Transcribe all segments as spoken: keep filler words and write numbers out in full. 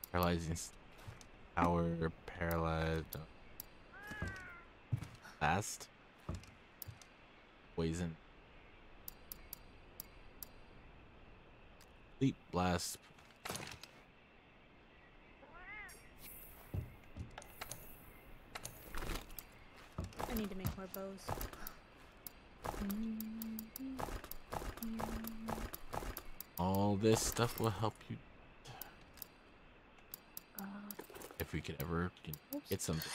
Paralyzing power, paralyzed. Fast. Poison. Sleep blast. I need to make more bows. All this stuff will help you. Uh, if we could ever you know, get something.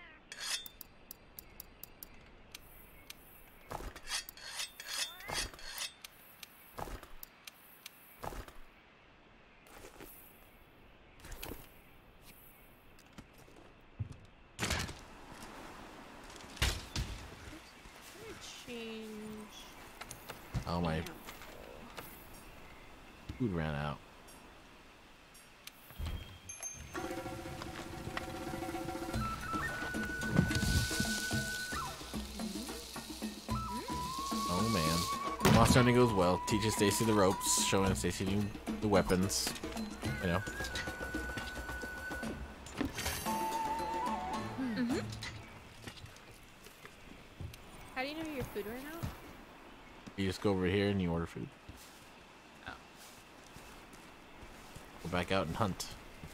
Oh, my food ran out. Oh man. Monster hunting goes well. Teaches Stacy the ropes, showing Stacy the weapons. You know. Mm-hmm. How do you know your food ran out? You just go over here and you order food. Oh. Go back out and hunt.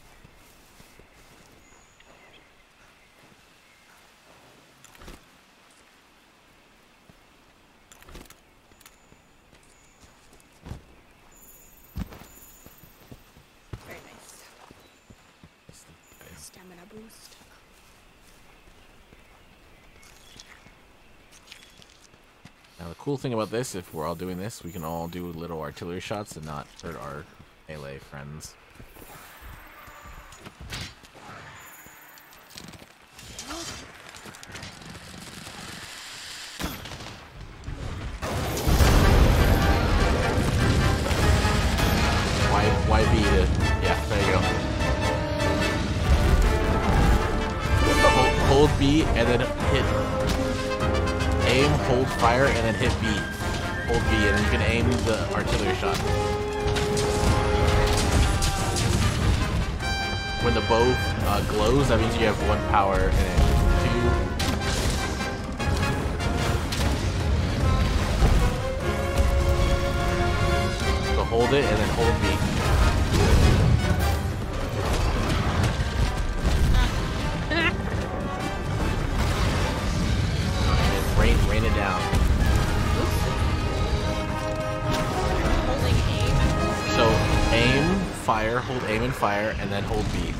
Very nice. Stamina boost. Now the cool thing about this, if we're all doing this, we can all do little artillery shots and not hurt our melee friends. Why, why be the... Yeah, there you go. Hold, hold B and then hit... Aim, hold fire, and then hit B. Hold B, and then you can aim the artillery shot. When the bow uh, glows, that means you have one power and then two. So hold it and then hold B. Rain, rain it down. Holding aim and hold B. So aim, fire, hold aim and fire, and then hold B.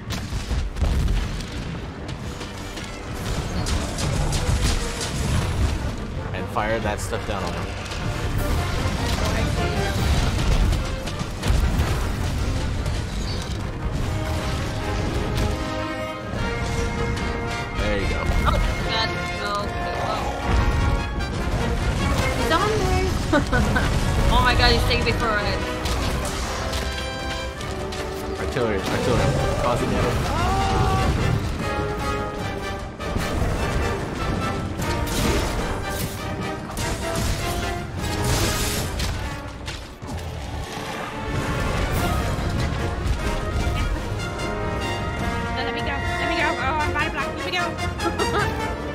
And fire that stuff down on him. There you go. Oh, God. Oh, okay, well. He's on there. Oh my God, he's taking me for a ride. Artillery, artillery. Causing damage. Let me go. Let me go. Oh, I'm body block. Let me go.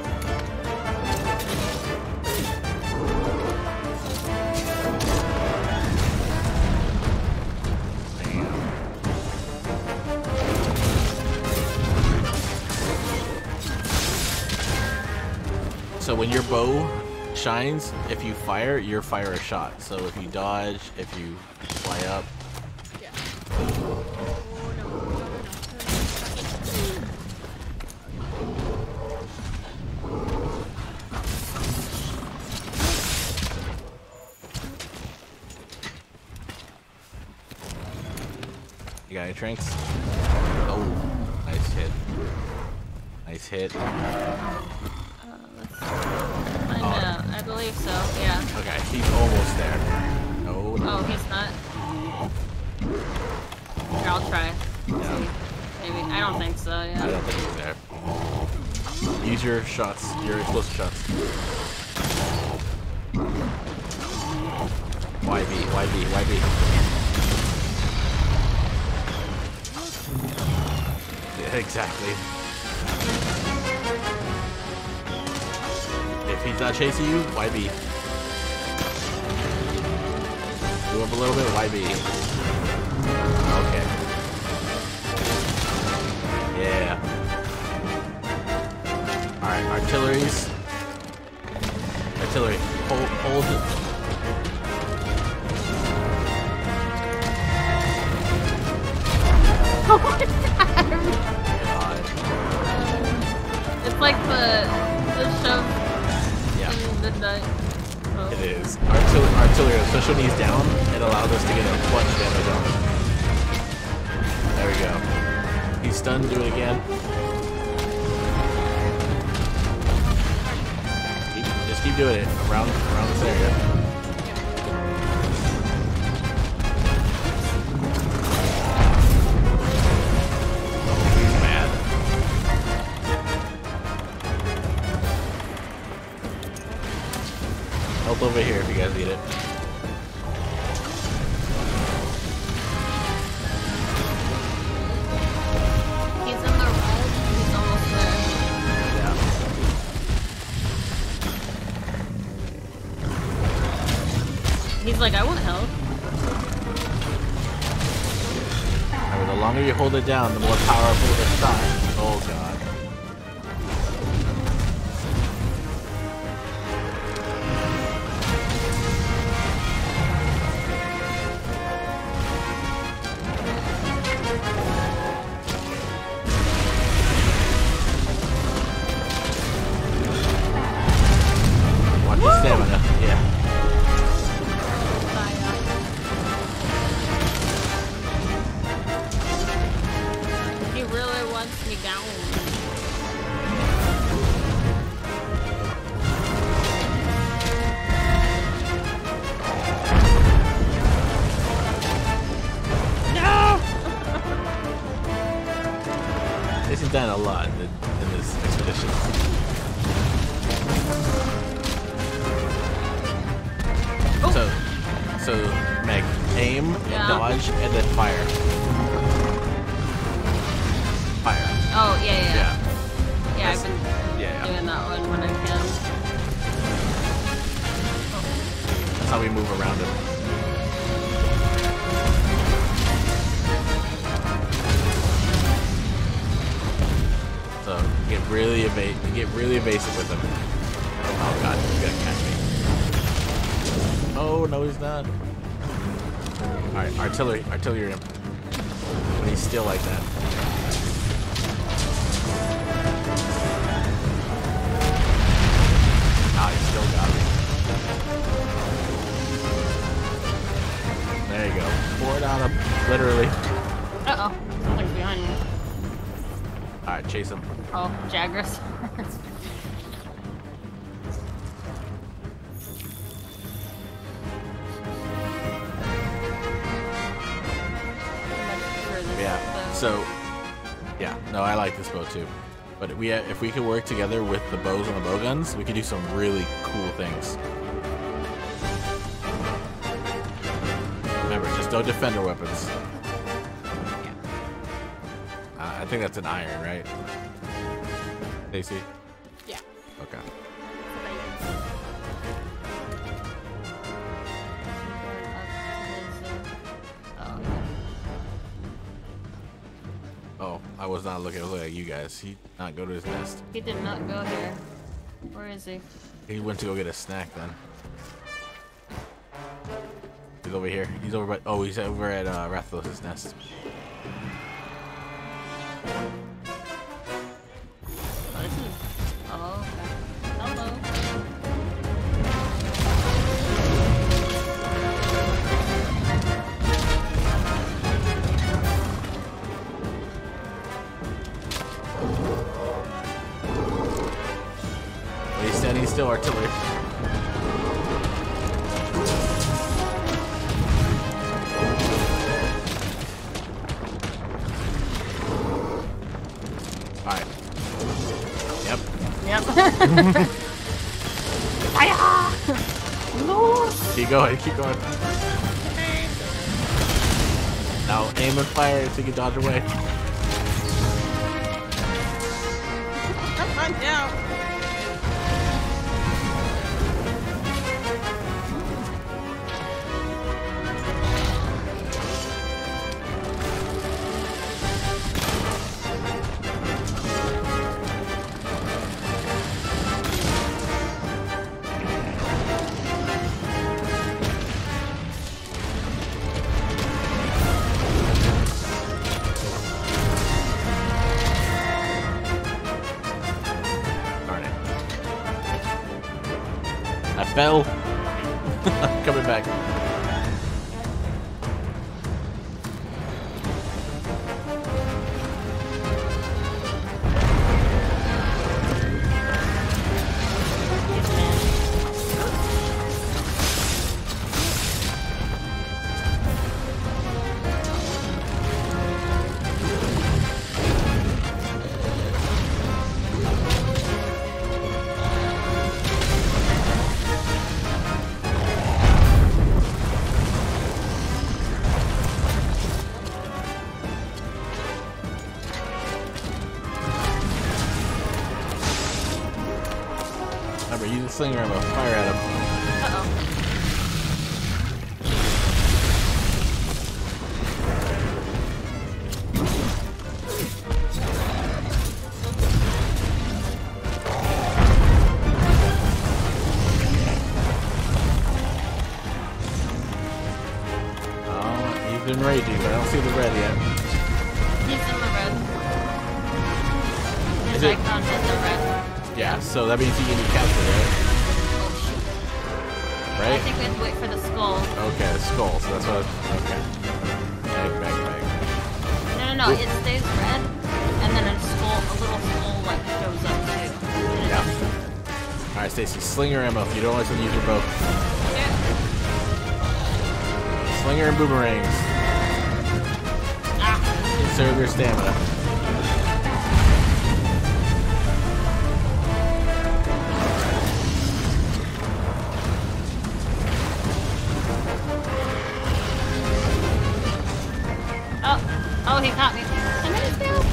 So when your bow shines, if you fire, you fire a shot. So if you dodge, if you fly up. Yeah. Oh, no, no, no, no. You got any tranks? Oh, nice hit. Nice hit. I know, I believe so, yeah. Okay, he's almost there. No, no. Oh, he's not? Here, I'll try. Yeah. Maybe. I don't think so, yeah. I don't think he's there. Use your shots, your explosive shots. Y B, Y B, Y B. Exactly. If he's not chasing you, Y B. Go up a little bit, Y B. Okay. Yeah. Alright, artilleries. Artillery. Hold, hold it. Oh my god! God. It's like the the shove Yeah. in midnight. Oh. It is. Artillery, artillery, especially when he's down, it allows us to get a bunch of damage on him. There we go. He's stunned, do it again. Keep, just keep doing it around, around this area. Oh, he's mad. Help over here if you guys need it. He's in the red. He's almost there. Yeah. He's like, I want help. Remember, the longer you hold it down, the more powerful the shot. Oh god. Watch his stamina. Yeah. He really wants me down. No! This is done a lot in, the, in this expedition. Oh. So, so Meg, aim, Yeah. dodge, and then fire. Fire. Oh, yeah, yeah. Yeah. Yeah, I've That's- been Yeah. doing that one when I can. That's how we move around him. So get really eva get really evasive with him. Oh god, he's gonna catch me. Oh no, he's not. Alright, artillery, artillery him. When he's still like that. Ah, he still got me. There you go. Pour it on him. Literally. Uh-oh. Something's behind me. Alright, chase him. Oh, Jaggers. Yeah. So, yeah. No, I like this bow too. But we, uh, if we could work together with the bows and the bow guns, we could do some really cool things. Remember, just don't defend our weapons. Uh, I think that's an iron, right? Stacy? Yeah. Okay. Oh, I was not looking. I was looking at you guys. He did not go to his nest. He did not go here. Where is he? He went to go get a snack then. He's over here. He's over by. Oh, he's over at uh, Rathalos' nest. Oh, this is. Oh, okay. Hello. But he's standing still, artillery. Alright. Yep. Yep. Fire! No! Keep going, keep going. Now aim and fire so you can dodge away. Watch out. Fell. Coming back. Use the slinger ammo. Fire at him. Uh-oh. Oh, he's been raging, but I don't see the red yet. He's in the red. His Is it? icon is the red. Yeah, so that means he can be captured, right? Oh, shoot. Right? I think we have to wait for the skull. Okay, the skull, so that's what I, okay. Bag, bag, bag. No, no, no, Ooh. it stays red, and then a skull, a little skull, like, shows up, too. Yeah. Alright, Stacy, slinger ammo. You don't always want to use your bow. Yeah. Slinger and boomerangs. Ah. Conserve your stamina. Oh, he caught me. I'm in his tail.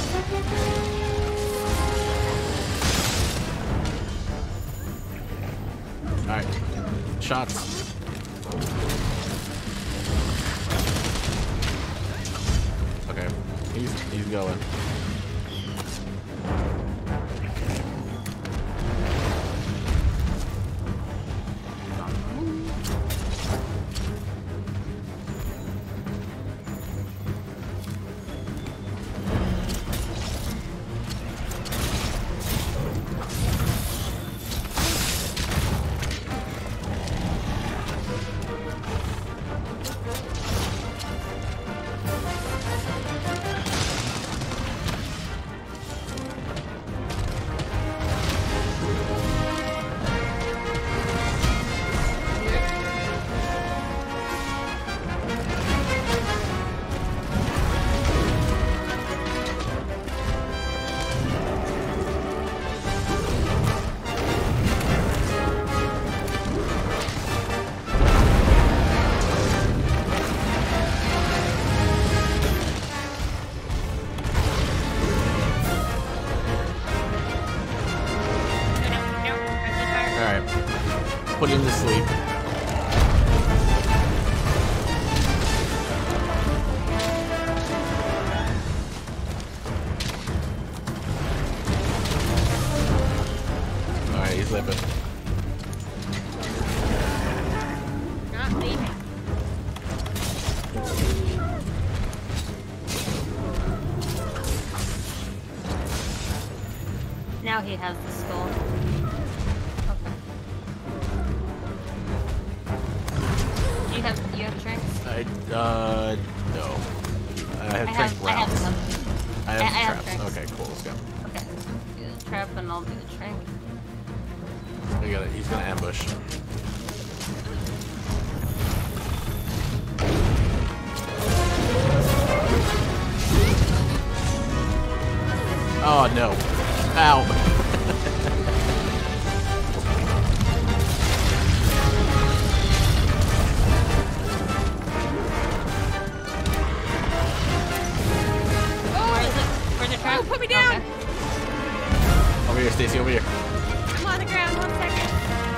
Alright. Shots. Okay. He's he's going. Put him to sleep. Alright, he's limping. Not leaving. Now he has the skull. You have you have drinks? I uh no. I have I drink have, I have rounds. some. I have I- I have traps. drinks. Okay, cool. Let's go. Okay. Do the trap and I'll do the drink. We got it. He's gonna ambush. Oh no! Ow! Where is it? Where's the trap? Oh, put me down! Okay. Oh, we Over here, Stacy, over here. I'm on the ground, one second.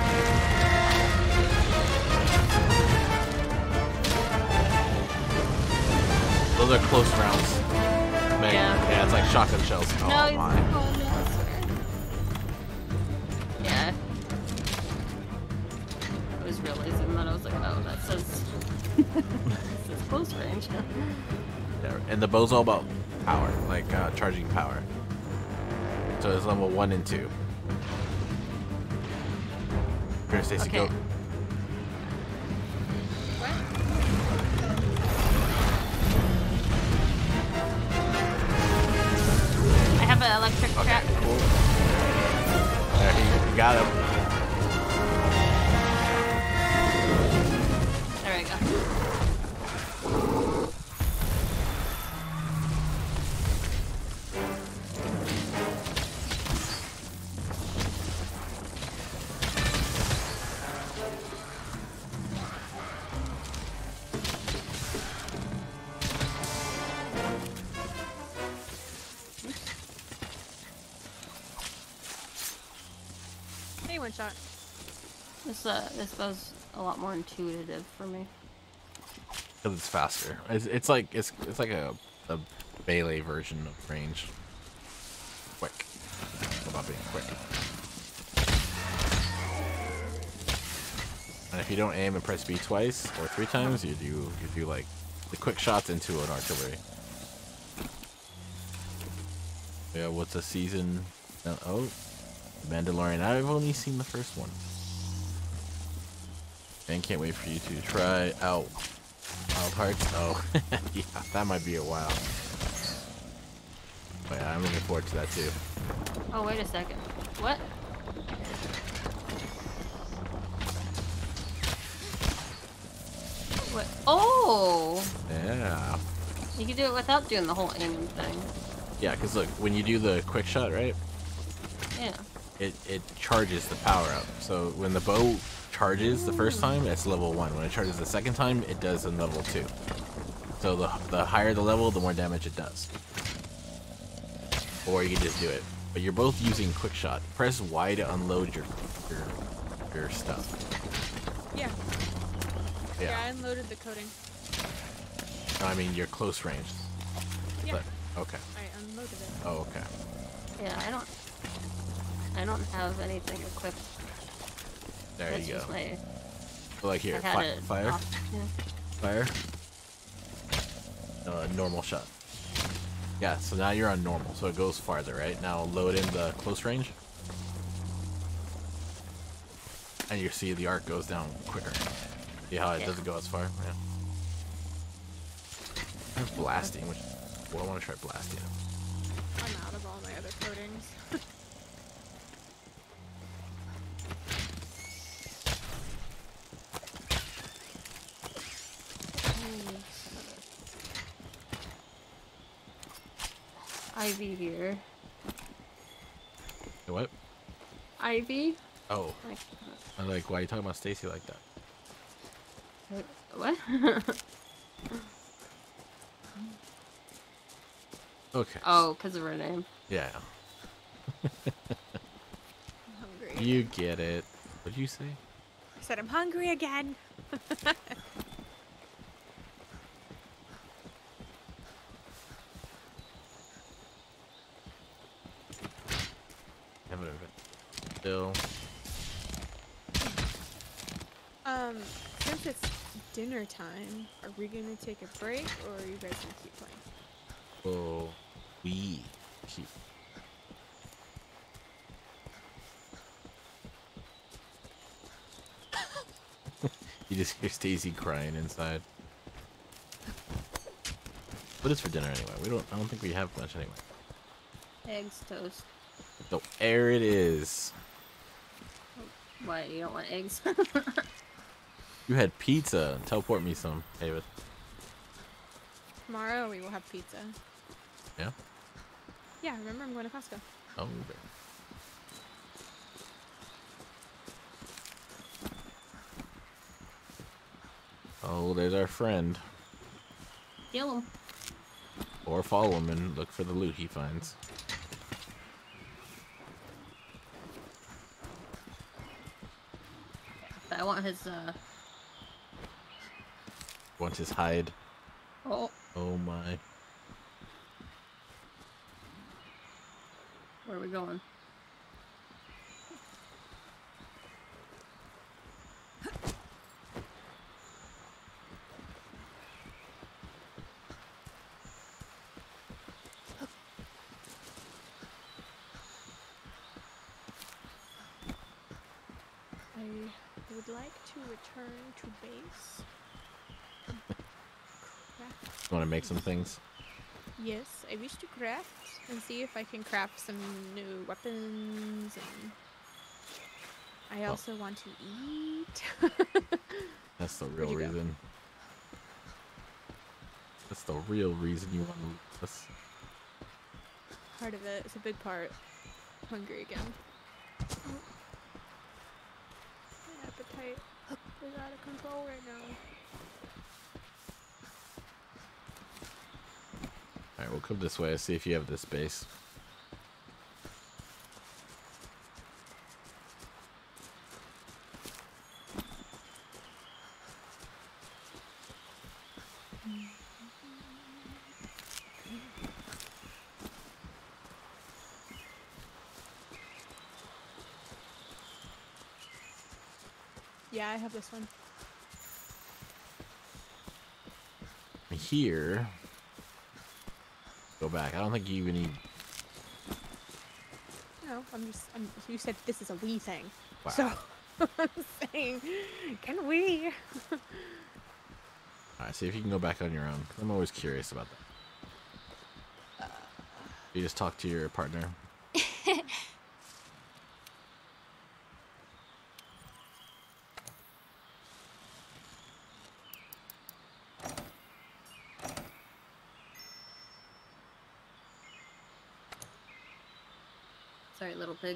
Those are close rounds. Meg. Yeah. Yeah, it's like shotgun shells. Oh No, he's my. oh, no, I swear. Yeah. I was realizing that I was like, oh, that says, that says close range. Yeah, and the bow's all about power, like uh, charging power. So it's level one and two. Here, Stacy, Okay. go. What? I have an electric Okay, trap. cool. There, he, he got him. There we go. Hey, one shot. This uh, this goes a lot more intuitive for me. Because it's faster. It's, it's like it's it's like a a melee version of range. Quick. It's about being quick. And if you don't aim and press B twice or three times, you do you do like the quick shots into an artillery. Yeah, what's a season? No, oh, Mandalorian. I've only seen the first one. And can't wait for you to try out Wild Hearts. Oh, yeah, that might be a while. But yeah, I'm looking forward to that too. Oh, wait a second. What? What? Oh! Yeah. You can do it without doing the whole aiming thing. Yeah, because look, when you do the quick shot, right? Yeah. It it charges the power up. So when the bow charges the first time, it's level one. When it charges the second time, it does in level two. So the the higher the level, the more damage it does. Or you can just do it. But you're both using quick shot. Press Y to unload your your your stuff. Yeah. Yeah. Yeah, I unloaded the coating. No, I mean you're close range. Yeah. But, okay. I unloaded it. Oh, okay. Yeah, I don't... I don't have anything equipped. There That's you go. just my... So like here, I had fi it fire, off, yeah. fire. Uh, normal shot. Yeah, so now you're on normal, so it goes farther, right? Now load in the close range. And you see the arc goes down quicker. See how it Yeah. doesn't go as far? Yeah. There's blasting, which well, I want to try blasting. I'm out of all my other coatings. Ivy here. Hey, what? Ivy? Oh, Like, I like, why are you talking about Stacy like that? uh, what? Okay. Oh, because of her name. Yeah. I'm hungry. You get it. What'd you say? I said I'm hungry again. Haven't even still. Um, since it's dinner time, are we gonna take a break or are you guys gonna keep playing? Oh, we keep. You just hear Stacy crying inside. What is for dinner anyway? We don't. I don't think we have much anyway. Eggs, toast. So there it is. Why, you don't want eggs? You had pizza. Teleport me some, David. Tomorrow we will have pizza. Yeah. Yeah, remember I'm going to Costco. Oh. Okay. Oh, there's our friend. Kill him. Or follow him and look for the loot he finds. I want his, uh... Want his hide? Oh. Oh my. Where are we going? I would like to return to base. Craft. Want to make some things? Yes, I wish to craft and see if I can craft some new weapons, and I also want to eat. That's the real Where'd you go? reason. That's the real reason you want to leave us. Part of it. It's a big part. Hungry again. My appetite is out of control right now. Alright, we'll come this way. See if you have this base. Yeah, I have this one. Here. Go back. I don't think you even need. No, I'm just. I'm, you said this is a we thing. Wow. So I'm saying, can we? Alright, see if you can go back on your own. I'm always curious about that. Uh, You just talk to your partner. Sorry, little pig.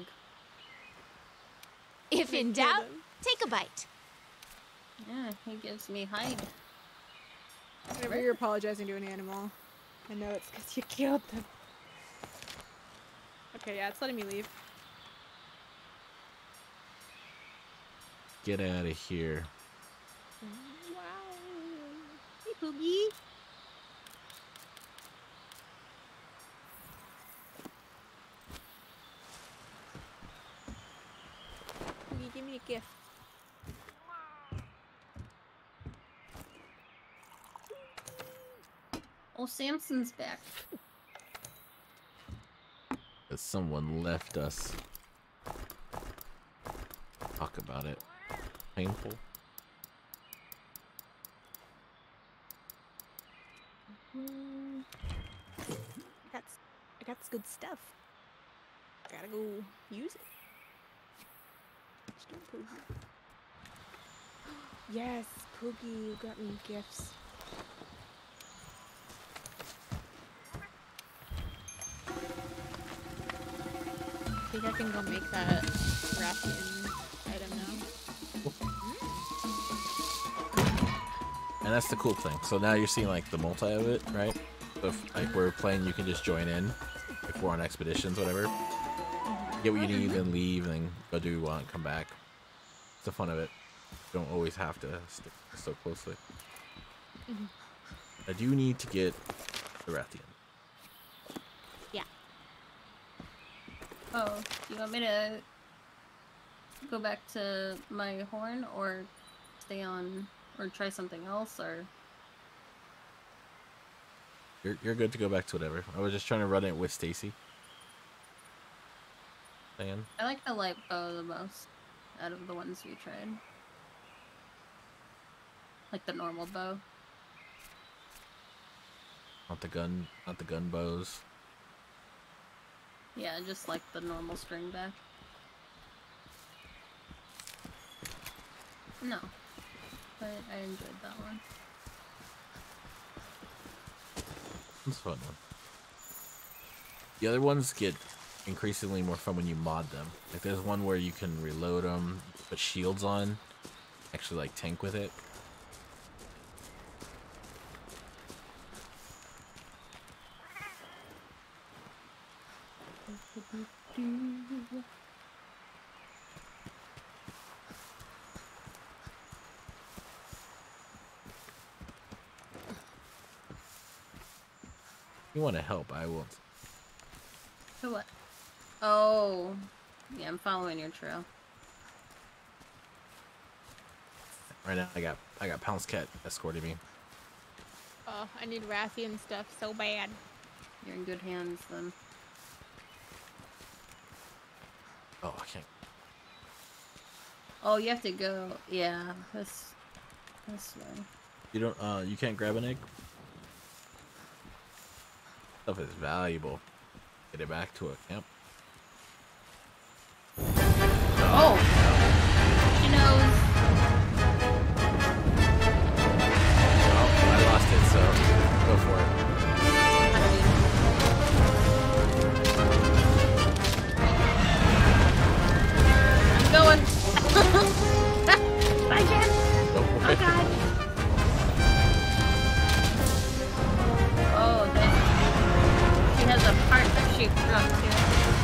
If in Kill doubt, them. take a bite. Yeah, he gives me hide. Whenever you're apologizing to an animal, I know it's because you killed them. Okay, yeah, it's letting me leave. Get out of here. Wow. Hey, Poogie. Will you give me a gift? Oh, Samson's back. That someone left us. Talk about it. Painful. I got, s- I got s- good stuff. Gotta go use it. Still Poogie. Yes, Poogie, you got me gifts. I think I can go make that Rathian item now. And that's the cool thing. So now you're seeing like the multi of it, right? So if like we're playing, you can just join in if we're on expeditions, whatever. Get what you need, then leave, and then go do what you want, come back. It's the fun of it. You don't always have to stick so closely. Mm-hmm. I do need to get the Rathian. Yeah. Oh, do you want me to go back to my horn, or stay on, or try something else, or? You're, you're good to go back to whatever. I was just trying to run it with Stacy. Dan? I like the light bow the most out of the ones we tried. Like the normal bow. Not the gun, not the gun bows. Yeah, just like the normal string back. No. But I enjoyed that one. It's a fun one. The other ones get increasingly more fun when you mod them. Like there's one where you can reload them, put shields on, actually like tank with it. You want to help? I won't. So what? Oh, yeah, I'm following your trail. Right now, I got I got Pounce Cat escorting me. Oh, I need Rathian stuff so bad. You're in good hands then. Oh, I can't. Oh, you have to go. Yeah, this this way. You don't. Uh, you can't grab an egg. Stuff is valuable. Get it back to a camp. Oh, she knows. Oh, I lost it, so go for it. I'm going. Bye, Jen. Go for Oh it. God. Oh, this. She has a partnership drop too.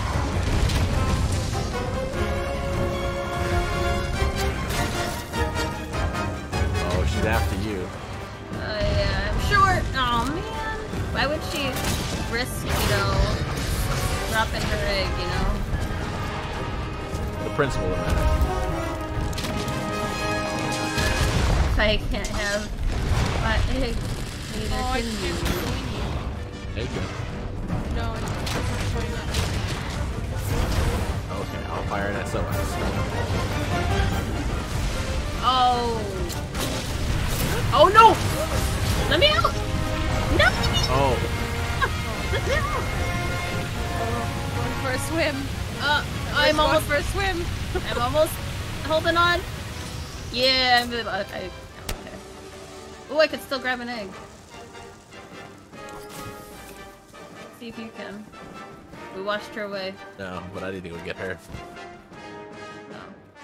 Oh, she's after you. Uh, yeah, I'm short. Oh man. Why would she risk, you know, dropping her egg, you know? The principle of that. If I can't have my egg, neither Oh, I can can't you. join you. There you go. No, it's not showing up. Okay, I'll fire it at someone. Oh. Oh no! Let me out! No! Let me Oh, Let me out! Oh, going for a swim. Uh, I'm I'm going almost for a swim. I'm almost holding on. Yeah, I'm okay. okay. Oh, I could still grab an egg. See if you can. We washed her away. no, but I need to go get her. No.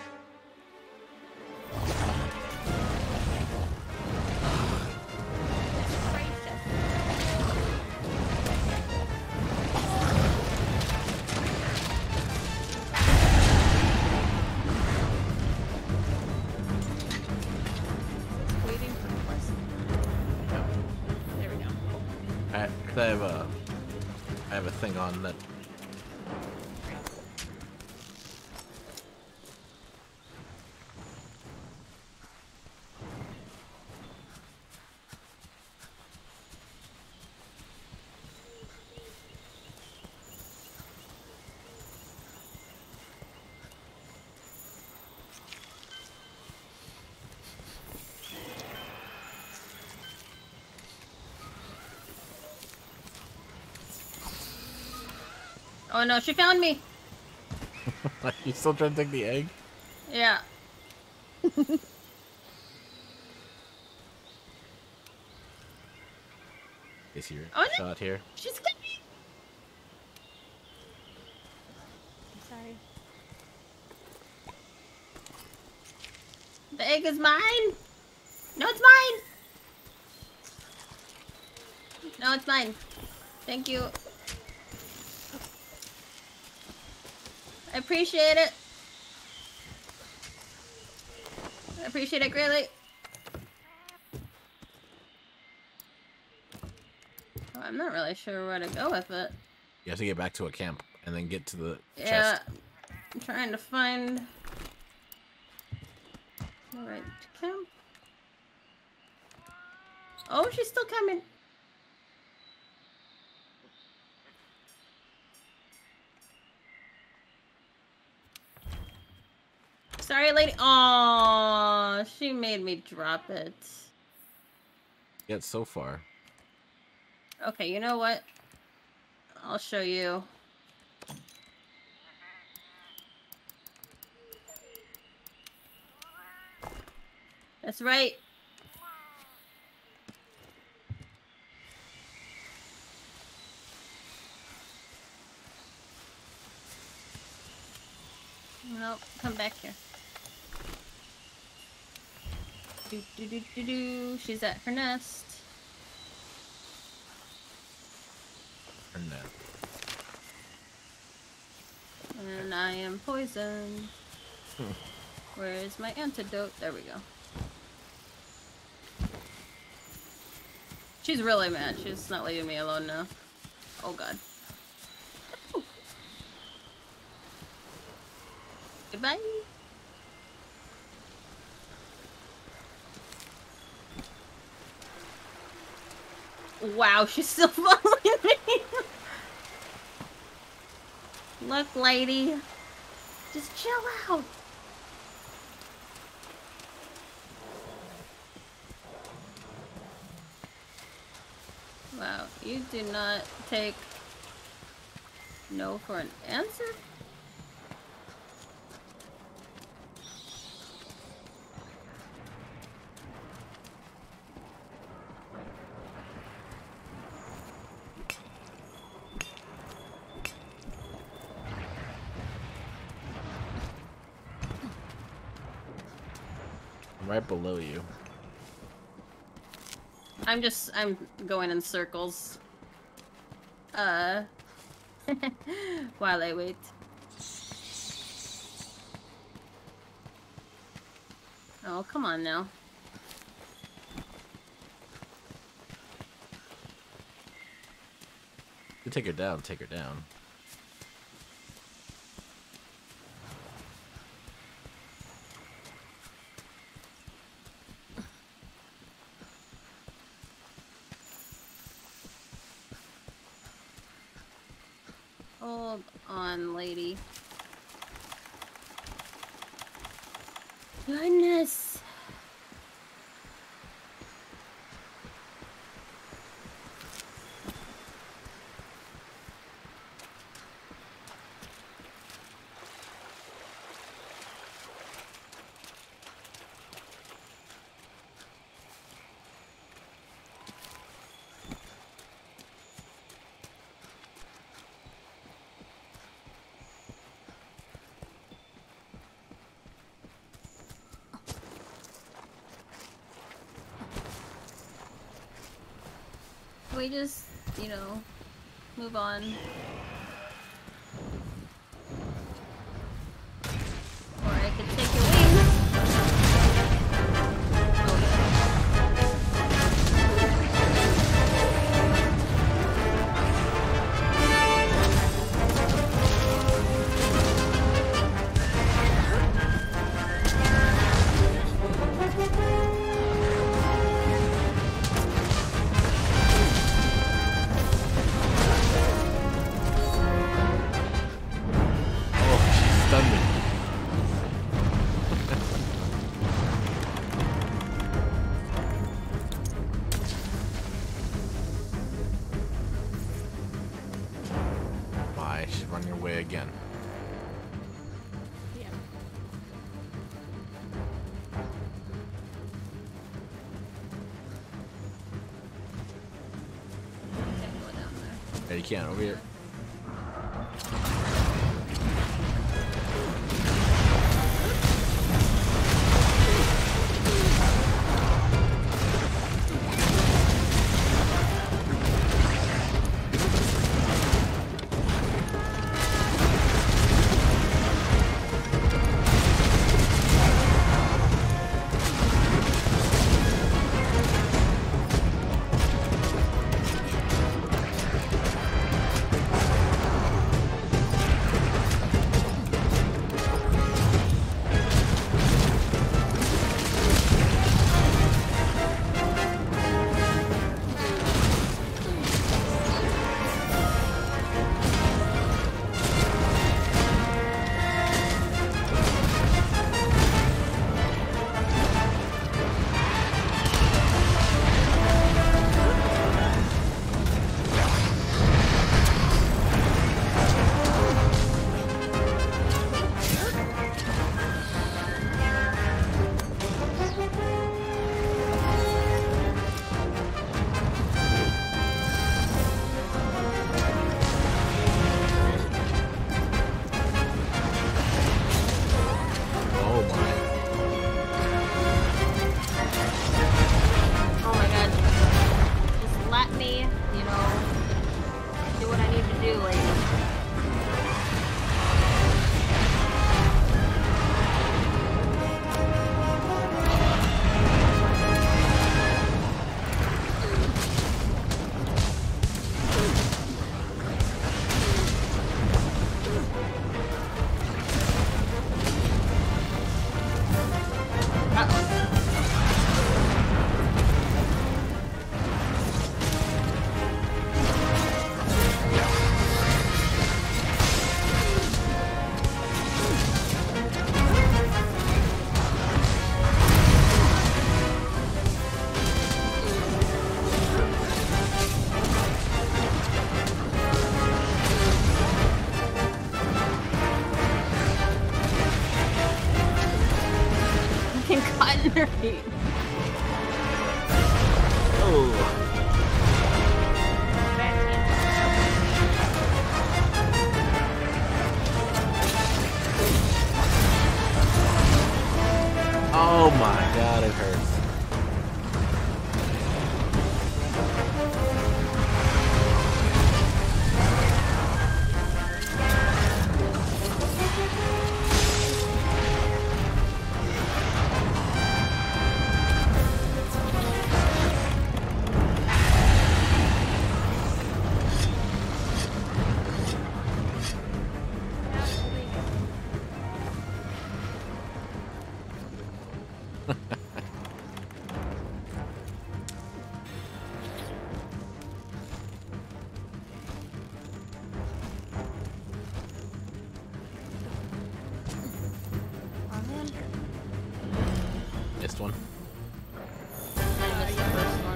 Waiting for the person. There we go. I, 'cause I have a, I have a thing on that. Oh no, she found me. You still trying to take the egg? Yeah. Is your Oh, no. shot here? She's got me. I'm sorry. The egg is mine. No, it's mine. No, it's mine. Thank you. I appreciate it. I appreciate it greatly. Oh, I'm not really sure where to go with it. You have to get back to a camp and then get to the Yeah, chest. I'm trying to find the right camp. Oh, she's still coming. Sorry, lady. Oh, she made me drop it. Get so far. Okay, you know what? I'll show you. That's right. Nope, come back here. Do, do, do, do, do. She's at her nest. And then And I am poisoned. Where is my antidote? There we go. She's really mad. She's not leaving me alone now. Oh god. Ooh. Goodbye. Wow, she's still following me. Look, lady. Just chill out. Wow, you do not take no for an answer? Right below you. I'm just, I'm going in circles. Uh, while I wait. Oh, come on now. You take her down, take her down. Hold on, lady. Goodness. We just, you know, move on. Or I could take your wings. You can't over here. Alright. Oh. Oh my god, it hurts. Missed one. I missed the first one.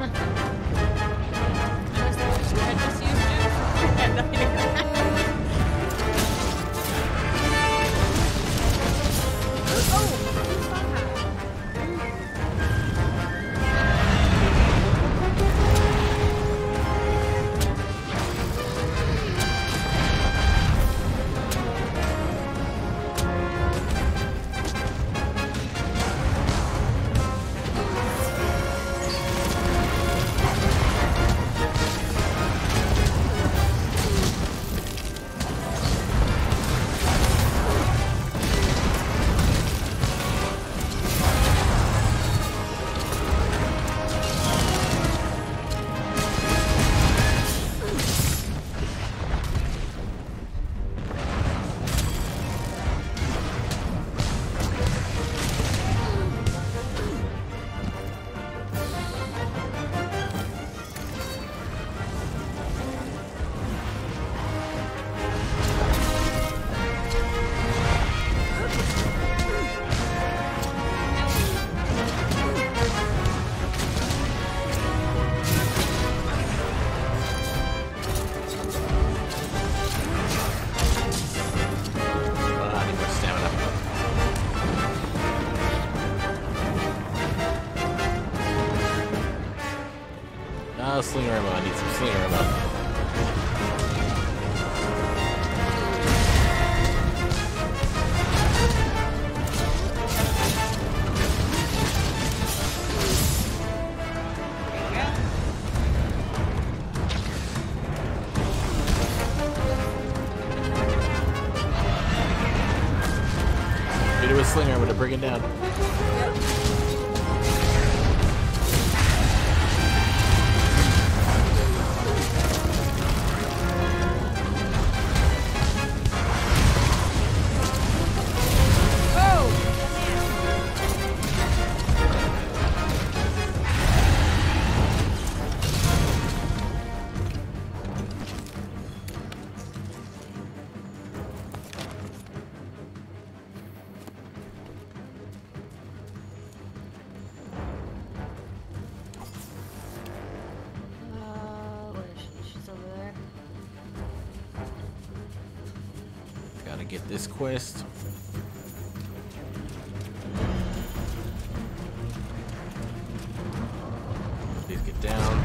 I missed the first one. I just used it. And nothing. Oh, who's that? Oh, slinger ammo. I need some slinger ammo. Hit it with slinger ammo to bring it down. Gotta get this quest. Please get down.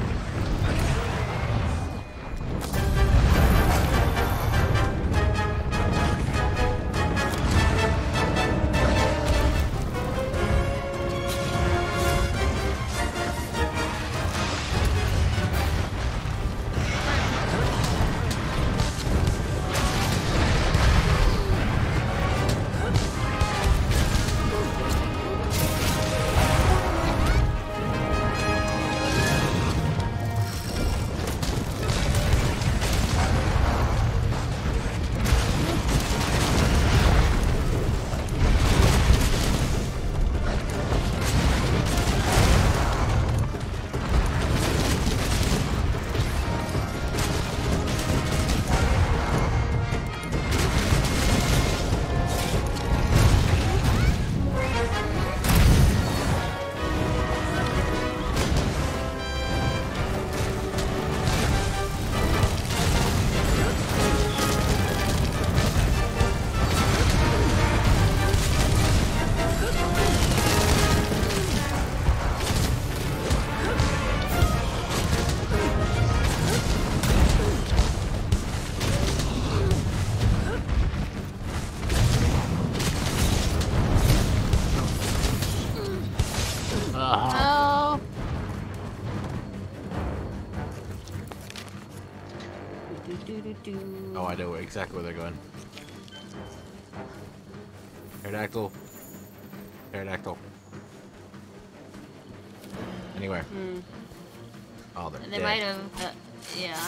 Do, do, do, do. Oh, I know exactly where they're going. Pterodactyl. Pterodactyl. Anywhere. Hmm. Oh, they're They dead. might have. Uh, yeah.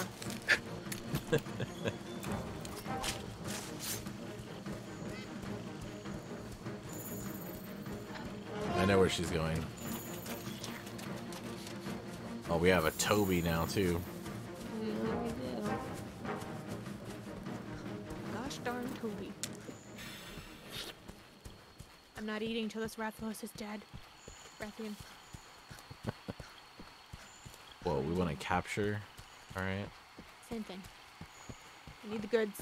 I know where she's going. Oh, we have a Toby now, too. We really do. Gosh darn Toby. I'm not eating till this Rathalos is dead. Rathian. Whoa, we want to capture. Alright. Same thing. I need the goods.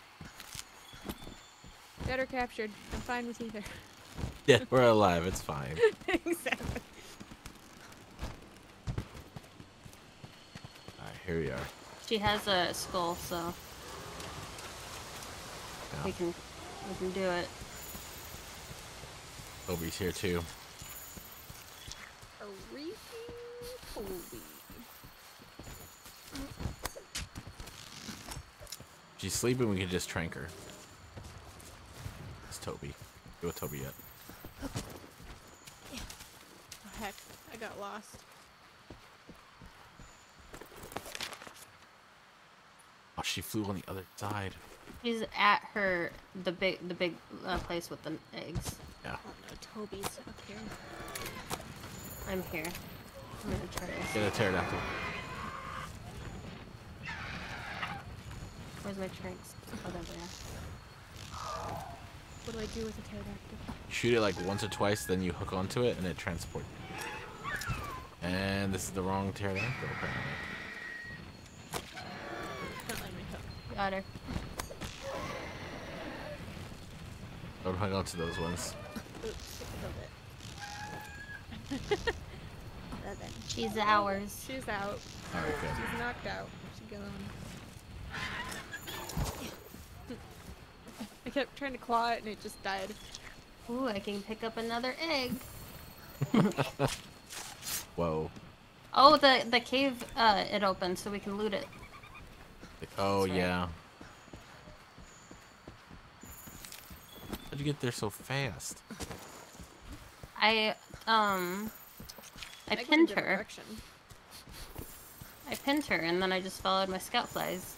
Dead or captured. I'm fine with either. Yeah, we're alive. It's fine. Exactly. Alright, here we are. She has a skull, so Yeah. we can we can do it. Toby's here, too. A reefy Toby. She's sleeping, we can just trank her. It's Toby. Go with Toby yet. Oh, heck. I got lost. Oh, she flew on the other side. She's at her the big the big uh, place with the eggs. Yeah. Oh no, Toby's up here. I'm here. I'm gonna try this. Get a pterodactyl. Where's my tranks? Oh, there they are. What do I do with a pterodactyl? Shoot it like once or twice, then you hook onto it, and it transports. And this is the wrong pterodactyl, apparently. Don't let me hook. Got her. Don't hang on to those ones. Oops, a little bit. Well then. She's ours. She's out. Alright, good. She's knocked out. She's gone. I kept trying to claw it and it just died. Ooh, I can pick up another egg. Whoa. Oh, the the cave uh it opened so we can loot it. Oh, That's right. yeah. How'd you get there so fast? I um I went pinned in a her. direction. I pinned her and then I just followed my scout flies.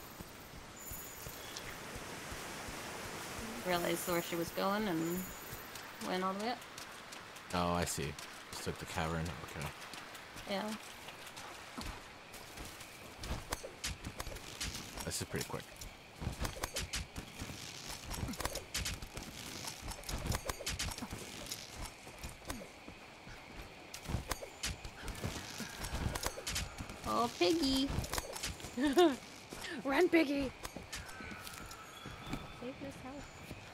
Realized where she was going and went all the way up. Oh, I see. Just took the cavern. Okay. Yeah. This is pretty quick. Oh, piggy. Run, Piggy! Save this house.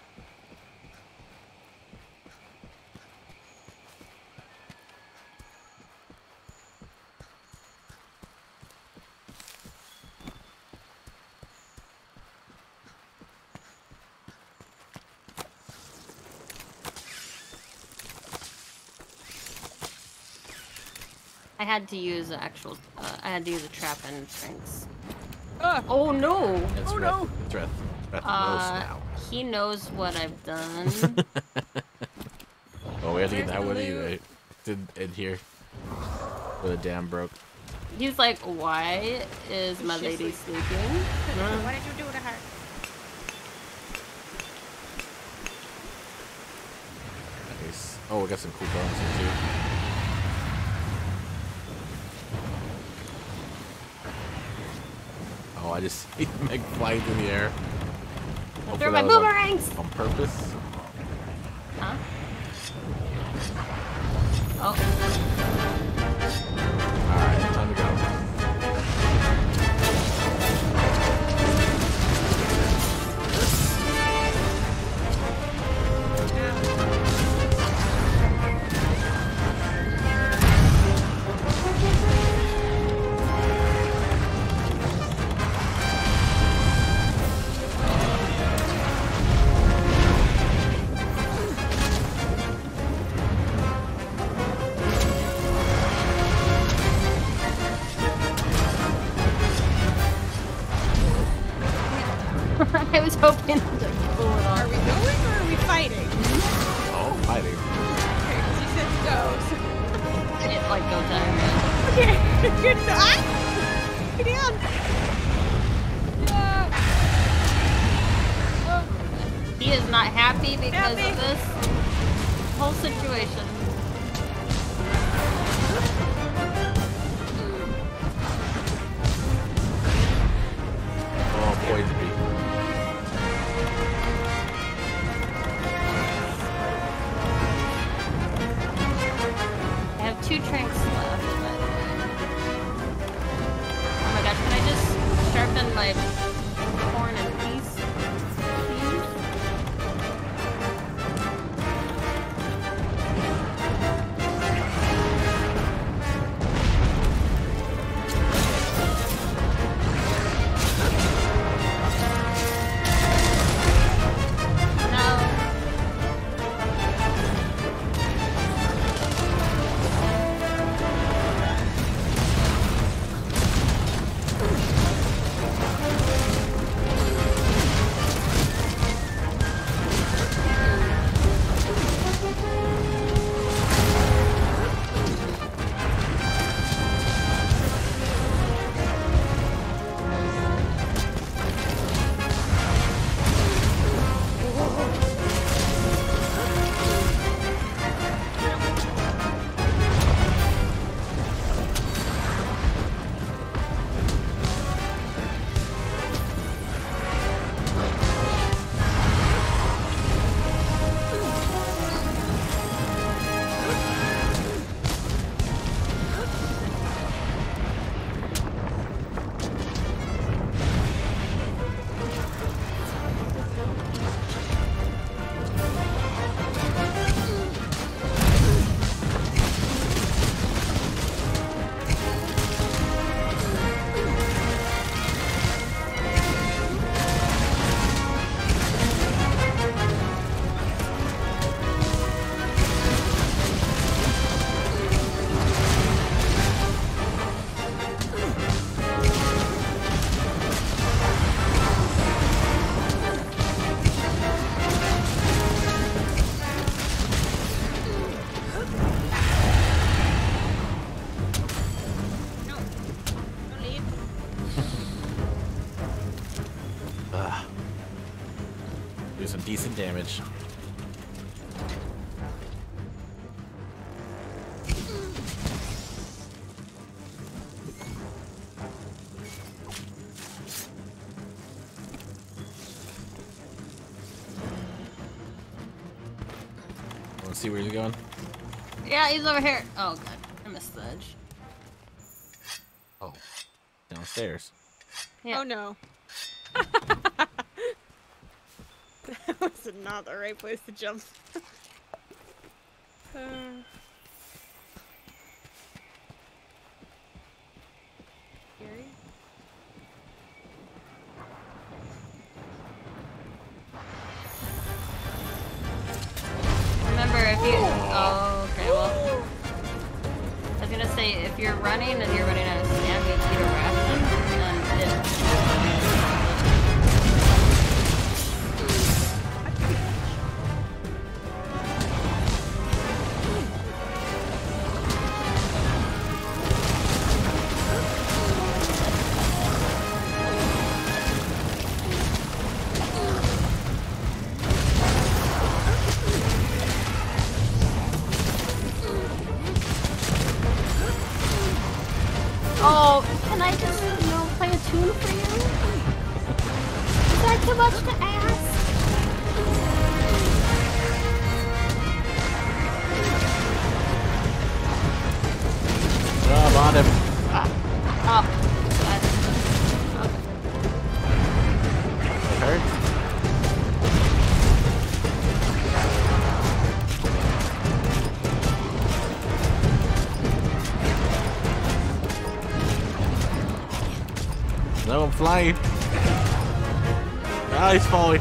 I had to use the actual. Uh, I had to use a trap and drinks. Ah! Oh no! It's Oh, Reth. no. It's Reth. Reth knows Uh, now. he knows what I've done. Oh, we have to get Where's that the with you, loot? right? Did in here. Where the dam broke. He's like, why is my She's lady sleeping. sleeping? What did you do to her? Nice. Oh, we got some cool bones here too. Oh, I just see Meg flying through the air. Hopefully Throw my that was on- boomerangs! On purpose. Huh? Oh, Alright, time to go. I was hoping to pull it off. Are we going or are we fighting? Oh, fighting. Okay, because you said go. So... It's like go time. Okay, good. Ah! Get down. Yeah. Oh. He is not happy because Happy. of this whole situation. Oh, poison bee. I have two tranks left, by the way. Oh my gosh, can I just sharpen my horn in peace? Please? No. Don't leave. Ugh. Do some decent damage. Want to see where he's going? Yeah, he's over here. Oh god, I missed the edge. Oh, downstairs. Yeah. Oh no. That was not the right place to jump. uh... Scary. Remember, if you... Oh, okay, well... I was gonna say, if you're running and you're running out of stamina, you eat a ration, and then it... Oh, can I just, you know, play a tune for you? Is that too much to ask? Oh, I'm on him. Ah, Oh, God. that hurts. No, I'm flying. Ah, he's falling.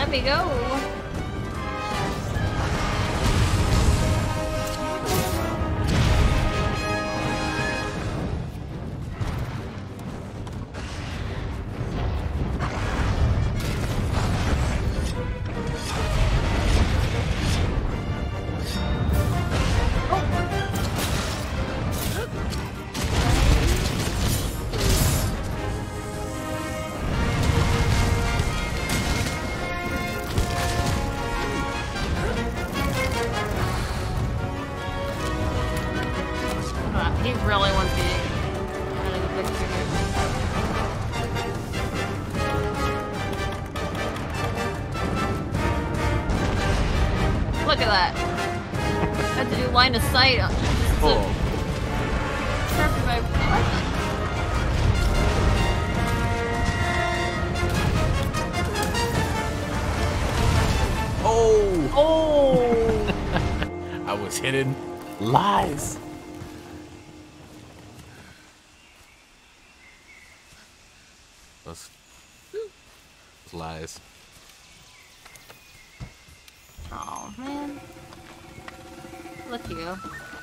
let me go. He really wants me out of the picture here. Look at that. I had to do line of sight. Oh. Perfect. My Oh! Oh! I was hidden. Lies. Those, those lies. Oh man. Look at you.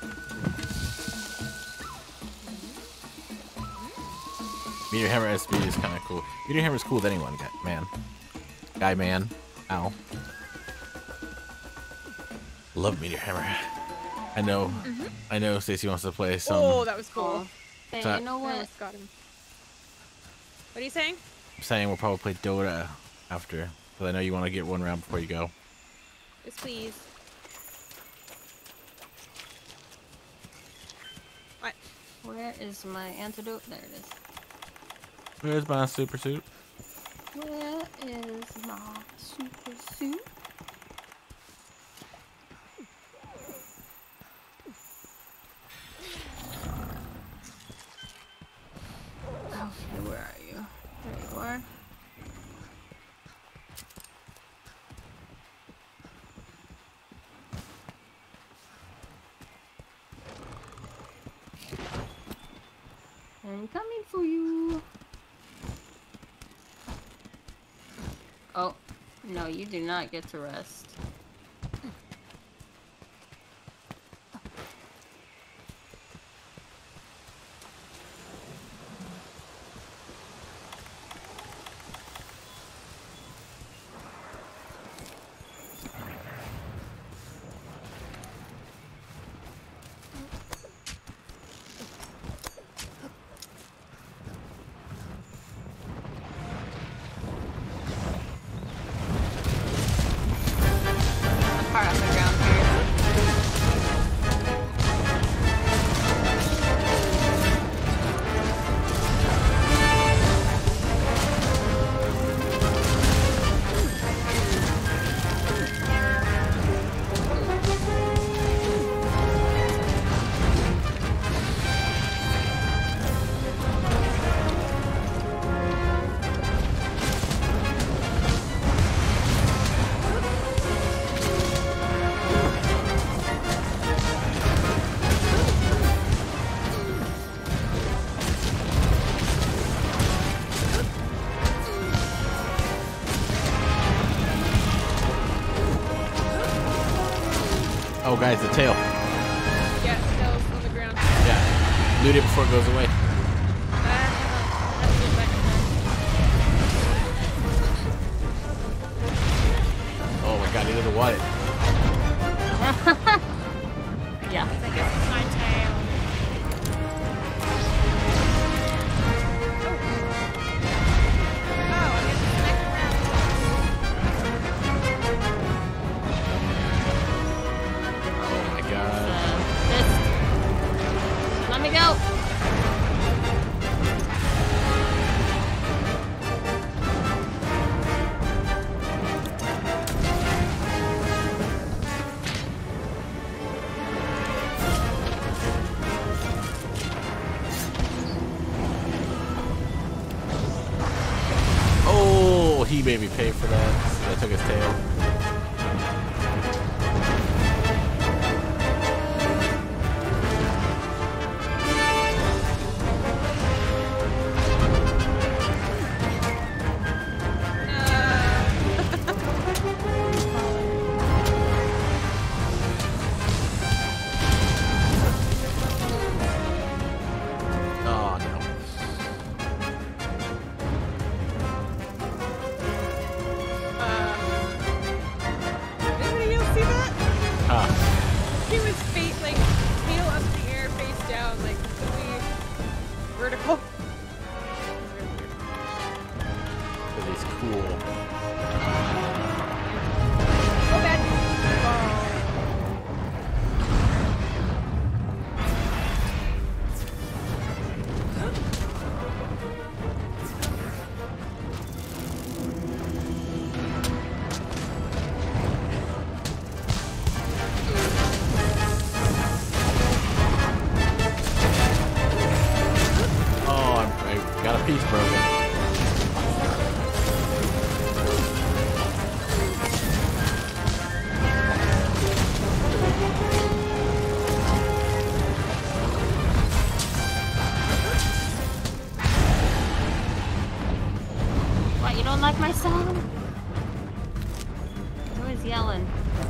Meteor Hammer S B is kind of cool. Meteor Hammer is cool with anyone, guy, man. Guy, man. Ow. Love Meteor Hammer. I know. Mm-hmm. I know Stacy wants to play some. Oh, that was cool. Hey, So- you know I what? almost got him. What are you saying? I'm saying we'll probably play Dota after. Because I know you want to get one round before you go. Yes, please. What? Where is my antidote? There it is. Where's my super suit? Where is my super suit? Okay, where are you? There you are. I'm coming for you. Oh, no, you do not get to rest. Part on the ground here. Oh, guys, the tail. Yeah, tails on the ground. Yeah. Loot it before it goes away. Oh my god, into the water. Yeah. I guess it's my tail. Oh, I get to connect around. Oh my god. Uh, this. Let me go. Oh, he made me pay for that. I took his tail. is cool. Oh, bad. Oh, I'm, I got a piece broken. What, you don't like my song? Who is yelling?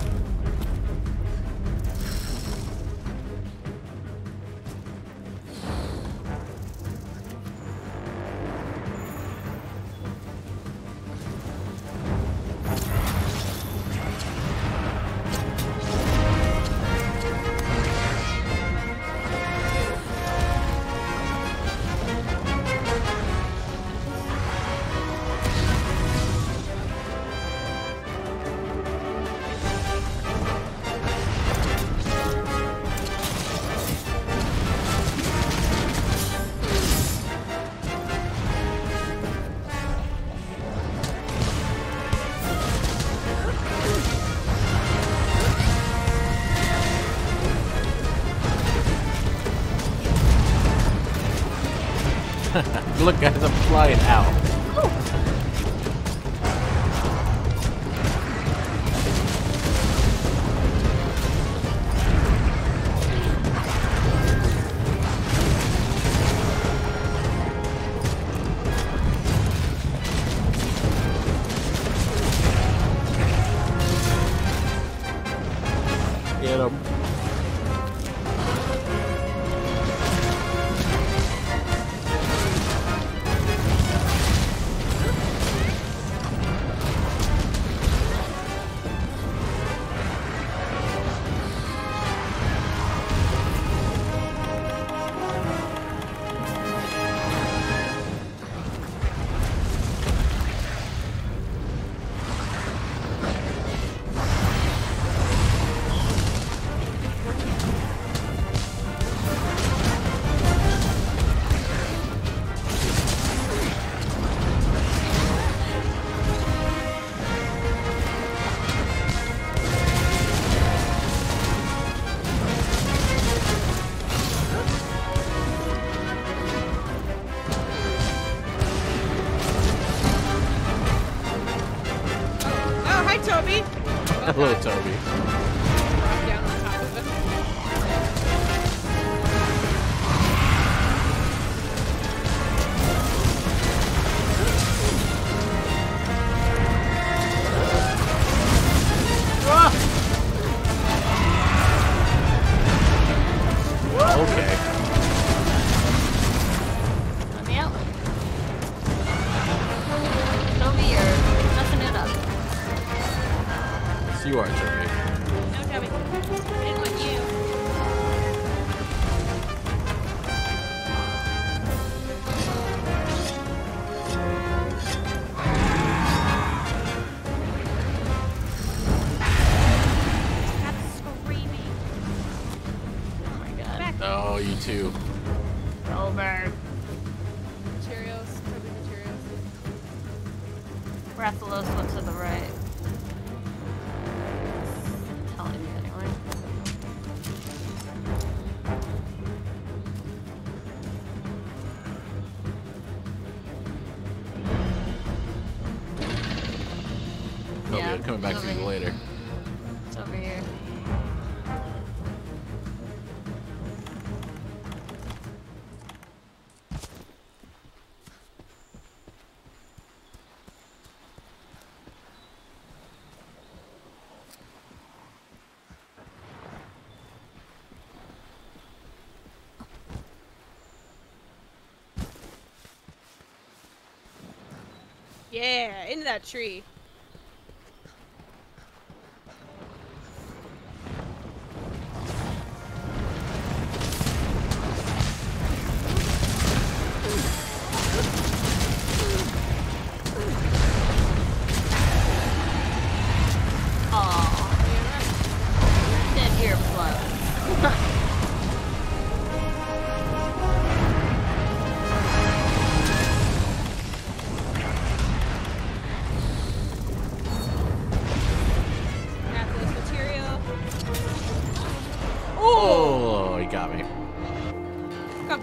Look, guys, I'm flying out. Get him. Oh, hi, Toby. Hello, Toby. Drop down on top of it. Okay. Let me out. Toby, you're messing it up. Yes, you are, Toby. No, Toby. I didn't want you. Stop screaming. Oh my god. Back. Oh, you too. Over. Materials. Toby materials. Rathalos went to the right. Telling me anyway. Toby, Yeah, I'm coming back to over you here. later. It's over here. Yeah, into that tree.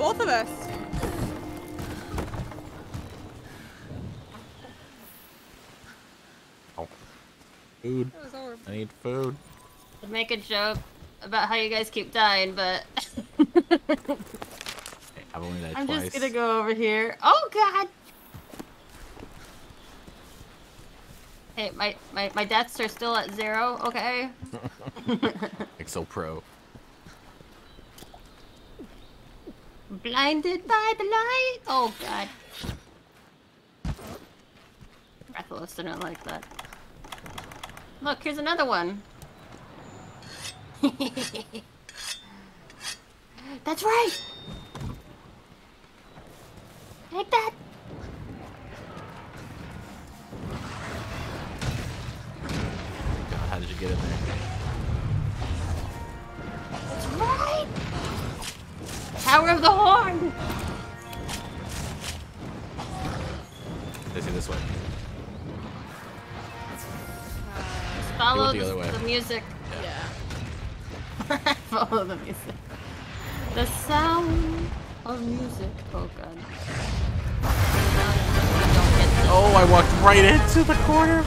both of us. Oh. Food. That was horrible. I need food. I'd make a joke about how you guys keep dying, but I've only died I'm twice. just gonna go over here. Oh god! Hey, my, my, my deaths are still at zero, okay? Exo Pro. Blinded by the light! Oh god. Breathless didn't like that. Look, here's another one. That's right! Take that! God, how did you get in there? That's right! Tower of the Horn! They say this way. Just follow the the, other way. the music. Yeah. Follow the music. The sound of music. Oh god. Oh, I walked right into the corner.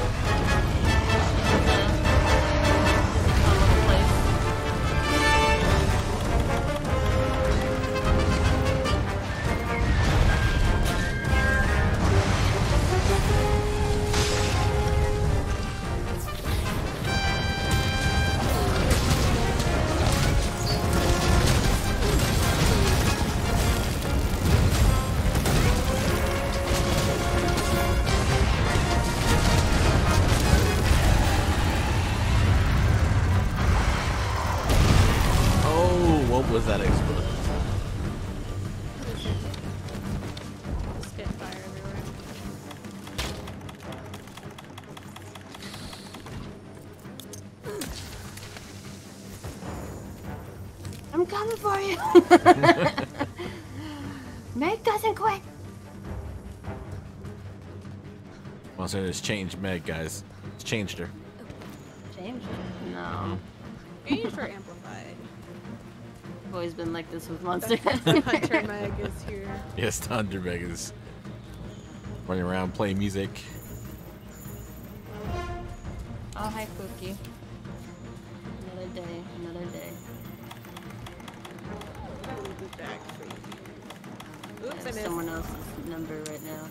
Was that explosion? Spitfire everywhere. I'm coming for you. Meg doesn't quit. Well, so it's changed Meg, guys. It's changed her. Changed? No. Maybe for amplified. I've always been like this with Monster. The Hunter Meg is here. Yes, Thunder Meg is running around playing music. Oh, hi, Cookie. Another day, another day. We'll be back for you. Oops, I I have missed. someone else's number right now.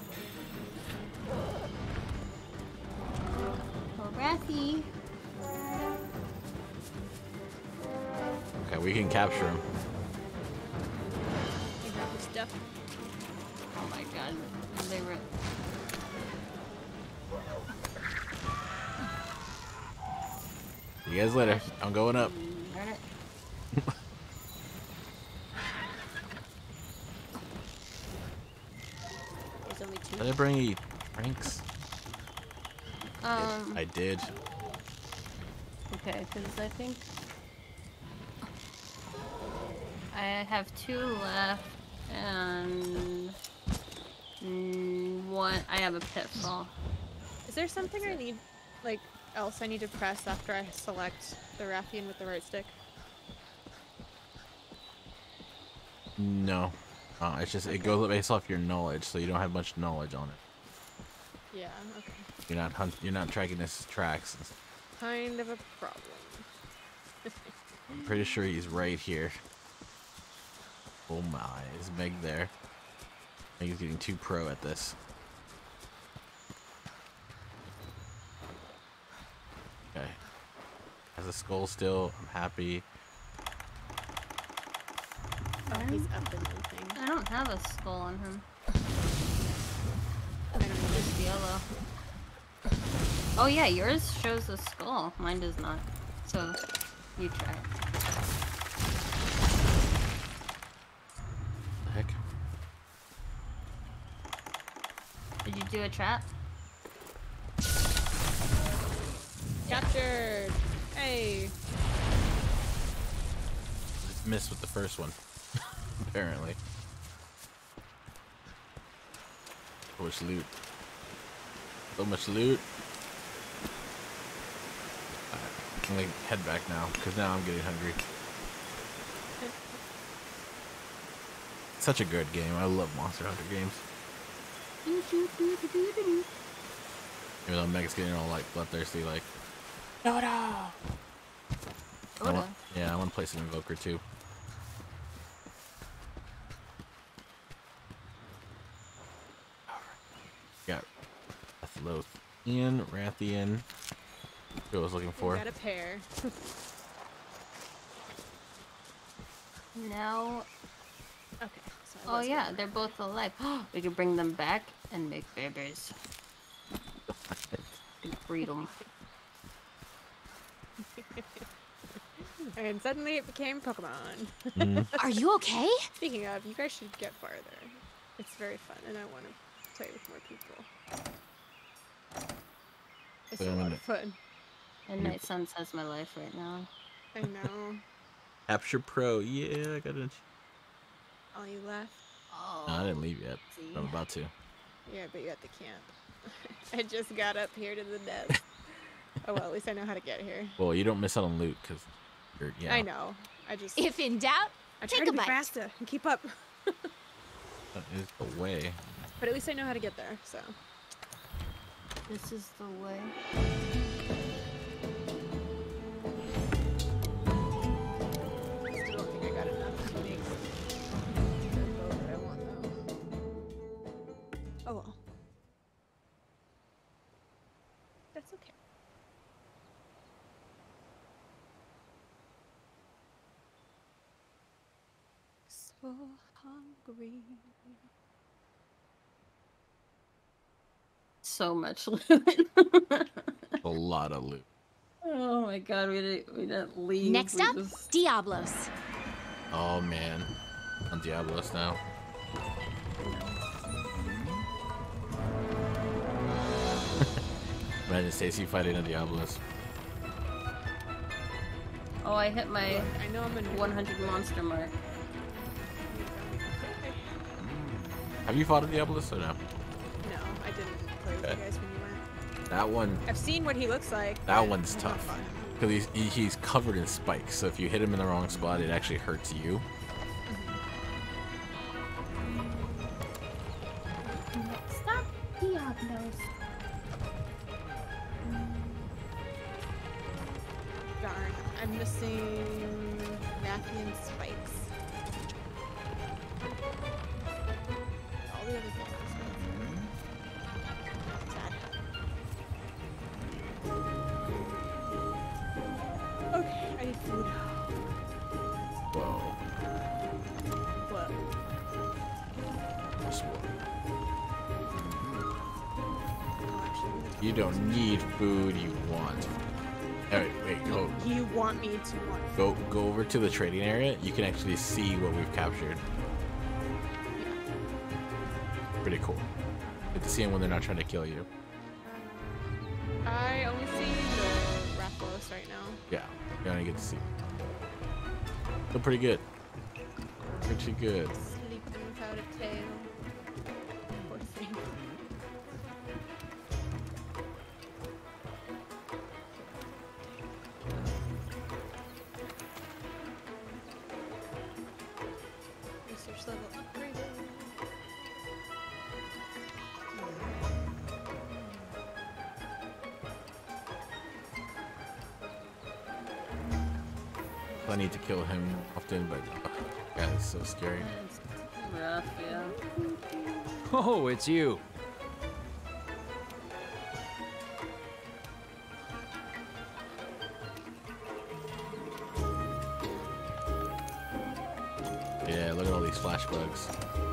Oh, Rathy. Okay, we can capture him. You have the stuff. Oh my god. They were... You guys later. I'm going up. Darn it. There's only two. Did I bring any drinks? Um, I did. okay, because I think... I have two left, and... mm, one... I have a pitfall. Is there something I need, like, else I need to press after I select the Rathian with the right stick? No. Uh, it's just, it goes based off your knowledge, so you don't have much knowledge on it. Yeah, okay. You're not hunt you're not tracking his tracks. Kind of a problem. I'm pretty sure he's right here. Oh my, is Meg there? Meg is getting too pro at this. Okay. Has a skull still. I'm happy. Oh, he's up in anything. I don't have a skull on him. I don't know. Just yellow. Oh yeah, yours shows a skull. Mine does not. So, you try. The heck? Did you do a trap? Captured! Hey! Just missed with the first one. Apparently. So much loot. So much loot. Alright, can we head back now? Because now I'm getting hungry. such a good game. I love Monster Hunter games. Even though Meg's getting all like bloodthirsty, like. No, no. I want, yeah, I want to play some Invoker too. Got Lothian, Rathian. Who I was looking for. Got a pair. Now. Okay. So I Oh was yeah, gonna- they're both alive. We can bring them back and make babies. Breed them. And suddenly it became Pokemon. Mm. Are you okay? Speaking of, you guys should get farther. It's very fun, and I want to play with more people. It's a lot of fun. Midnight Suns has my life right now. I know. Capture Pro, yeah, I got it. All you left? Oh. No, I didn't leave yet. see. I'm about to. Yeah, but you're at the camp. I just got up here to the nest. Oh well, at least I know how to get here. Well, you don't miss out on loot because you're, yeah. I know. I just. If in doubt, I try take to a be bite. faster and keep up. That is the way. But at least I know how to get there, so. This is the way. Still don't think I got enough to make the bow that I want, though. Oh well. That's okay. So hungry. So much loot. A lot of loot. Oh my god, we didn't we didn't leave. Next we up, just... Diablos. Oh man, on Diablos now. Imagine Stacy fighting a Diablos. Oh, I hit my I know I'm in one hundred monster mark. Have you fought a Diablos or no? No, I didn't play with Okay. you guys when you went. That one, I've seen what he looks like. that but one's I've not tough. fought him. Because he's, he, he's covered in spikes, so if you hit him in the wrong spot, it actually hurts you. Stop, Diablos. Darn, I'm missing Rathian spikes. All the other things. Sad. Okay, I need food. Whoa. What? This one. Oh, actually, I'm gonna You don't need food, you want. Alright, wait, go, You want me to want go go over to the trading area. You can actually see what we've captured. Pretty cool. Good to see them when they're not trying to kill you. I only see the Rathalos right now. Yeah, you only get to see. Feel pretty good. Pretty good. Sleeping without a tail. Poor thing. Research level upgraded. I need to kill him often, but uh, God, it's so scary. It's rough, yeah. Oh, it's you. Yeah, look at all these flash bugs.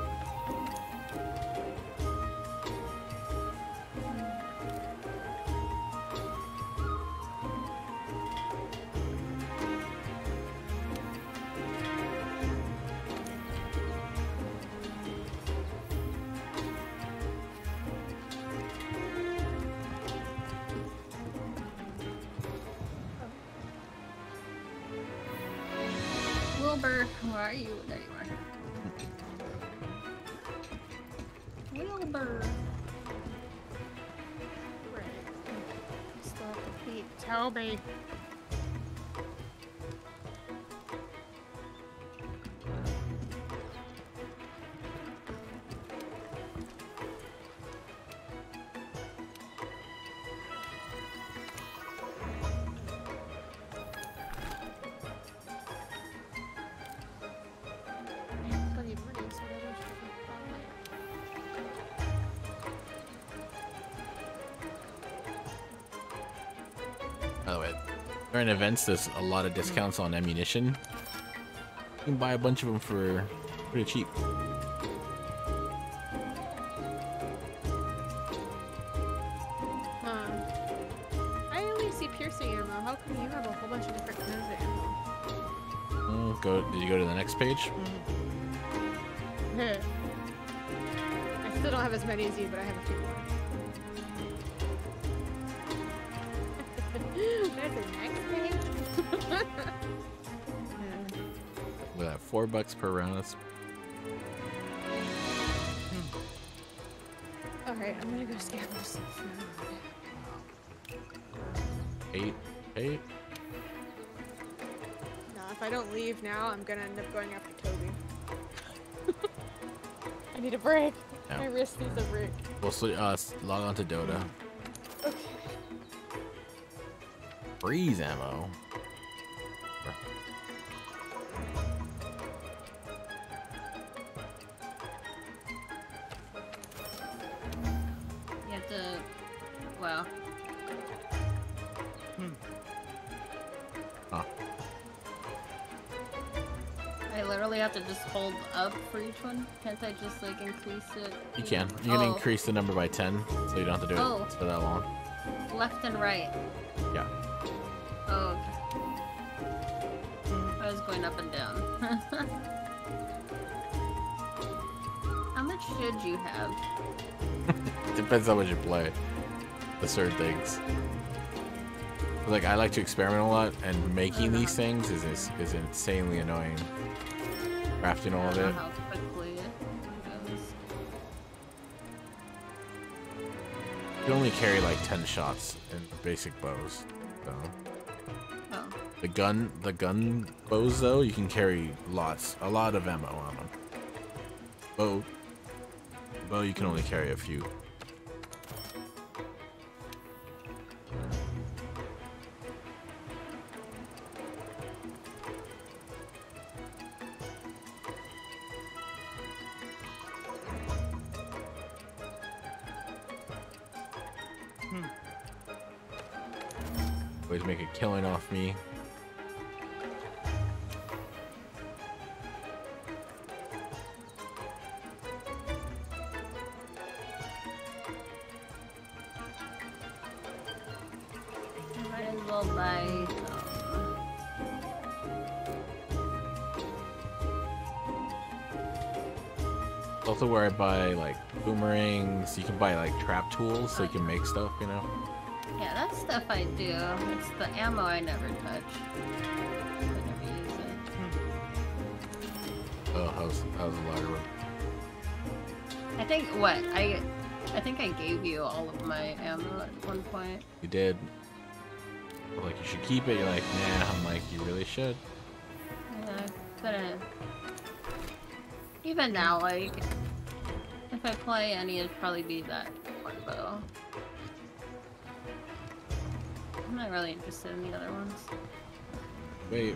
Wilbur, where are you? There you are. Wilbur. Right. Still have to feed Toby. By the way, during events, there's a lot of discounts on ammunition. You can buy a bunch of them for pretty cheap. Huh. I only see piercing ammo. How come you have a whole bunch of different kinds of ammo? Mm, go. Did you go to the next page? I still don't have as many as you, but I have a few more. There's a next page. Look at that, four bucks per round. That's... All right, I'm gonna go scavenge some food. Eight, eight. No, if I don't leave now, I'm gonna end up going after Toby. I need a break. No. My wrist needs a break. We'll sw uh, log on to Dota. Okay. Freeze ammo. You have to. Wow. Huh. I literally have to just hold up for each one. Can't I just like increase it? You can. You can Oh. increase the number by ten, so you don't have to do Oh. it for that long. Left and right. Yeah. Oh, okay. I was going up and down. How much should you have? Depends how much you play. The certain things. Like, I like to experiment a lot, and making these things is is, is insanely annoying. Crafting all I of don't it. know how quickly it goes. You can only carry like ten shots in basic bows. So Oh. the gun, the gun bows though, you can carry lots, a lot of ammo on them. Bow, bow, you can only carry a few. Always make a killing off me. Might as well buy some. Also where I buy like boomerangs, you can buy like trap tools so you can make stuff, you know? Yeah, that stuff I do. It's the ammo I never touch. I never use it. Oh, how's how's the larger one? I think what I, I think I gave you all of my ammo at one point. You did. Like you should keep it, you're like, nah, I'm like, you really should. Yeah, but uh, even now, like, if I play any, it'd probably be that one bow. I'm not really interested in the other ones. Wait.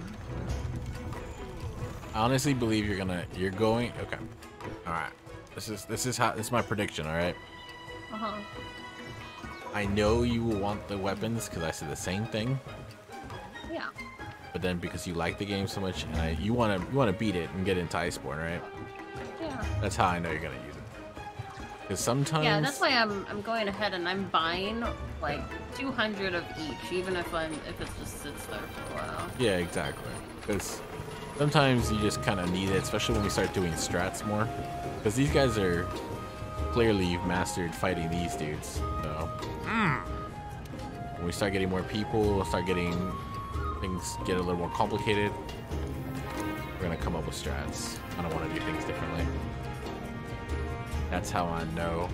I honestly believe you're gonna you're going okay. Alright. This is this is how this is my prediction, alright? Uh-huh. I know you will want the weapons because I said the same thing. Yeah. But then because you like the game so much and I you wanna you wanna beat it and get into Iceborne, right? Yeah. That's how I know you're gonna use it. Because sometimes Yeah, that's why I'm I'm going ahead and I'm buying like two hundred of each, even if I'm if it just sits there for a while. Yeah, exactly. Because sometimes you just kind of need it, especially when we start doing strats more. Because these guys are clearly you've mastered fighting these dudes. So when we start getting more people, we'll start getting things get a little more complicated. We're gonna come up with strats. I don't want to do things differently. That's how I know.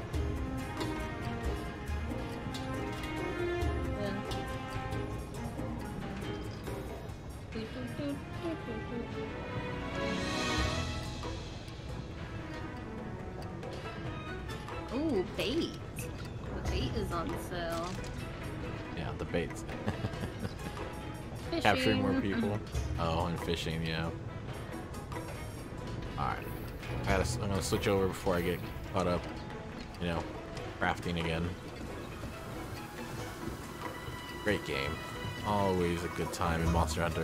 Ooh, bait. The bait is on sale. Yeah, the baits. Fishing. Capturing more people. Oh, and fishing, yeah. Alright. I gotta, I'm gonna switch over before I get caught up, you know, crafting again. Great game. Always a good time in Monster Hunter.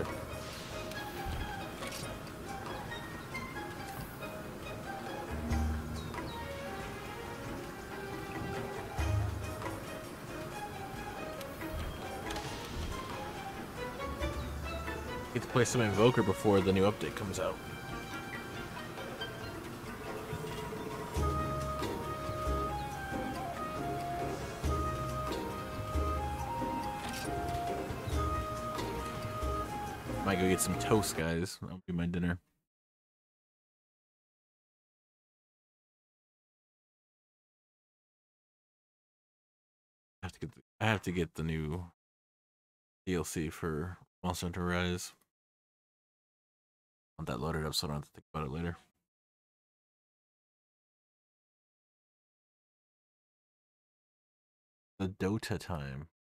Get to play some Invoker before the new update comes out. Might go get some toast, guys. That'll be my dinner. I have to get the, I have to get the new D L C for Monster Hunter Rise. I want that loaded up so I don't have to think about it later. The Dota time.